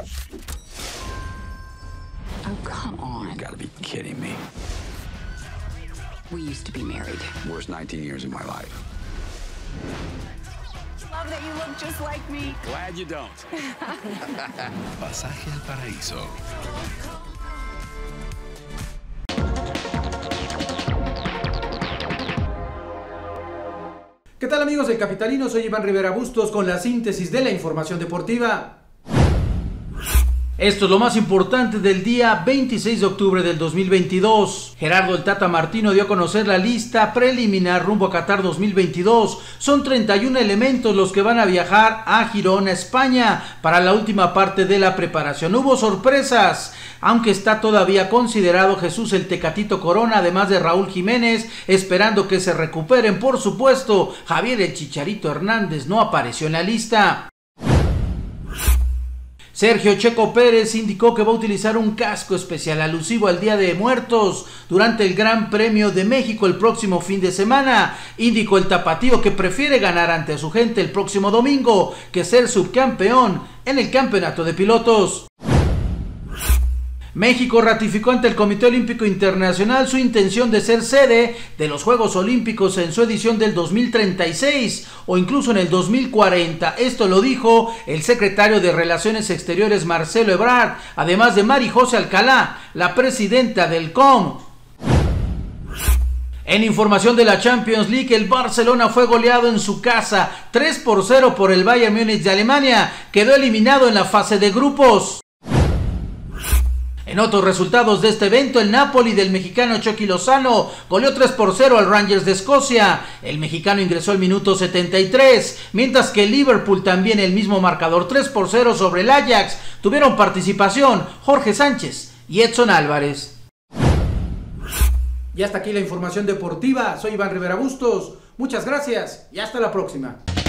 Oh, come on. You gotta be kidding me. We used to be married. Worst 19 years of my life. Love that you look just like me. Glad you don't. Pasaje al paraíso. ¿Qué tal, amigos del Capitalino? Soy Iván Rivera Bustos con la síntesis de la información deportiva. Esto es lo más importante del día 26 de octubre del 2022. Gerardo el Tata Martino dio a conocer la lista preliminar rumbo a Qatar 2022. Son 31 elementos los que van a viajar a Girona, España, para la última parte de la preparación. Hubo sorpresas, aunque está todavía considerado Jesús el Tecatito Corona, además de Raúl Jiménez, esperando que se recuperen. Por supuesto, Javier el Chicharito Hernández no apareció en la lista. Sergio Checo Pérez indicó que va a utilizar un casco especial alusivo al Día de Muertos durante el Gran Premio de México el próximo fin de semana. Indicó el tapatío que prefiere ganar ante su gente el próximo domingo que ser subcampeón en el campeonato de pilotos. México ratificó ante el Comité Olímpico Internacional su intención de ser sede de los Juegos Olímpicos en su edición del 2036 o incluso en el 2040. Esto lo dijo el secretario de Relaciones Exteriores Marcelo Ebrard, además de Mari José Alcalá, la presidenta del COM. En información de la Champions League, el Barcelona fue goleado en su casa 3-0 por el Bayern Múnich de Alemania. Quedó eliminado en la fase de grupos. En otros resultados de este evento, el Napoli del mexicano Chucky Lozano goleó 3-0 al Rangers de Escocia. El mexicano ingresó al minuto 73, mientras que el Liverpool, también el mismo marcador, 3-0 sobre el Ajax. Tuvieron participación Jorge Sánchez y Edson Álvarez. Y hasta aquí la información deportiva. Soy Iván Rivera Bustos. Muchas gracias y hasta la próxima.